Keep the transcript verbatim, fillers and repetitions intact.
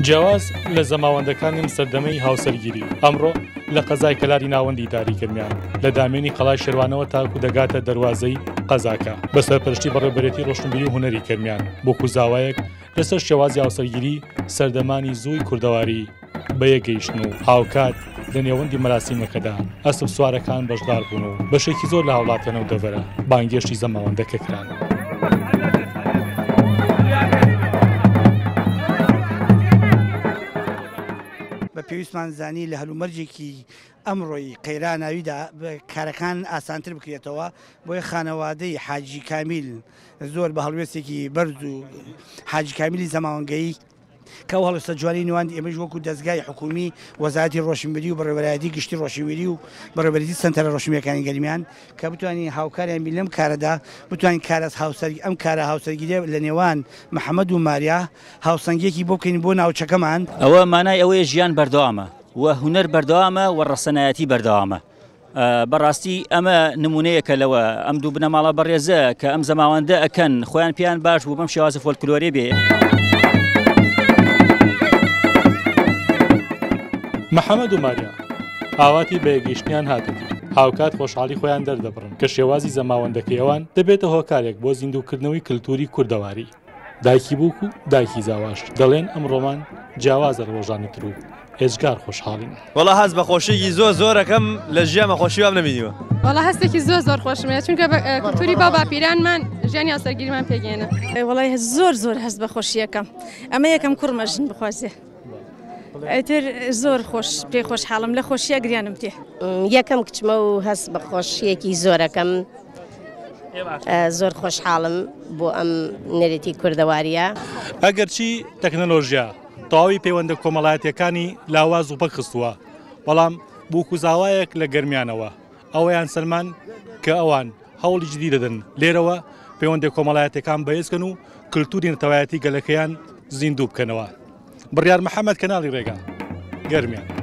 جیاواز لە زەماوەندەکانم سەردەمەی هاوسەرگیری ئەمڕۆ لە قەزای کەلاری ناوەندی داریکردمیان لە دامێنی قەڵای شێوانەوە تاکو دەگاتە دەواازەی قەزاکە بە سەرپەرشتی بەڕێوەبەرێتی ڕۆشنبیری و هونەری کەرمیان بۆکو زاوایەک لەسەر شێوازی هاوسەرگیری سەردەمانی زووی کوردەواری بەیەگەیشتن و هاوکات لە نێوەندی مەراسیمەکەدا ئەسب سوارەکان بەشدار بوون و بەشێکی زۆر لە هاوڵاتیانەوە دەڤەرە بانگێشتی زەماوەندەکە کران. بە پێویستمان زانی لە هەلومەرجێکی ئەمڕۆی قەیراناویدا کارەکان ئاسانتر بکرێتەوە بۆیە خانەوادەی حاجی کامیل زۆر بە هەڵوێستێکی بەرز و حاجی کامیلی زەماوەندگەی کە و هەڵوێستە جوانی نێوان ئێمەش وەکو دەستگای حکومی وەزارەتی ڕۆشنبیری و بەڕێوەبەرایەتی گشتی ڕۆشنبیری و بەڕێوەبەرێتی سەنتەرە ڕۆشنبیریەکانی گەرمیان کە بتوانین هاوکاریان بین لەم کارەدا بتوانین کارە هاوسەرگی ئەم کارە هاوسەرگیری لە نێوان محەممەد و ماریا هاوسەنگێکی بۆ بکەین بۆ ناوچەکەمان. ئەوە مانای ئەوەیە ژیان بەردەوامە و هونەر بەردەوامە و ڕەسەنایەتی بەردەوامە. بەڕاستی ئەمە نمونەیەکە لەوە ئەم دوو بنەماڵە بەڕێزە کە ئەم زەماوەندە ئەکەن خۆیان پێیان باش بوو بەم شێوازە فۆلکلۆرێ بێ. محەممەد و ماریا ئاواتی بەیەگەیشتیان هاتنی هاوکات خۆشحاڵی خۆیان دەردەبڕن کە شێوازی زەماوەندەکەیەوان دەبێتە هۆکارێک بۆ زیندووکردنەوەی کللتوری کوردەواری. دایکی بووک و دایکی زاواش دەڵێن ئەم ڕۆمان جیاوازە ڕۆژانتر و ئێجگار خۆشحاڵین. وەڵا هەست بە خۆشیی زۆر زۆرەکەم لە ژیانمە خۆشی وام نەبینیوە. وەڵا هەستێکی زۆر زۆر خۆشمەیە چونکە کللتوری با باپیرانمان ژیانی هاوسەرگیریمان پێگەێنە. وەڵای زۆر زۆر هەست بە خۆشیەکەم ئەمە یەکەم کوڕمەژن بخوازێ. ئەتر زۆر خۆش پێ خۆشحاڵم لە خۆشیە گریانم تێ. یەکەم کچمە و هەست بە خۆشیەکی زۆرەکەم زۆر خۆشحاڵم بۆ ئەم نەرێتی کوردەواریە. ئەگەرچی تەکنەلۆژیا تەواوی پەیوەندە کۆمەڵایەتیەکانی لاواز و بەخستووە بەڵام بووکوزاوایەک لە گەرمیانەوە ئەوەیان سەرمان کە ئەوان هەوڵی جدی دەدەن لێرەوە پەیوەندە کۆمەڵایەتەکان بەهێزکەن و کللتوری نەتەوایەتی گەلەکەیان زیندوو بکەنەوە. بڕیار محەممەد کەناڵی ڕێگا گەرمیان.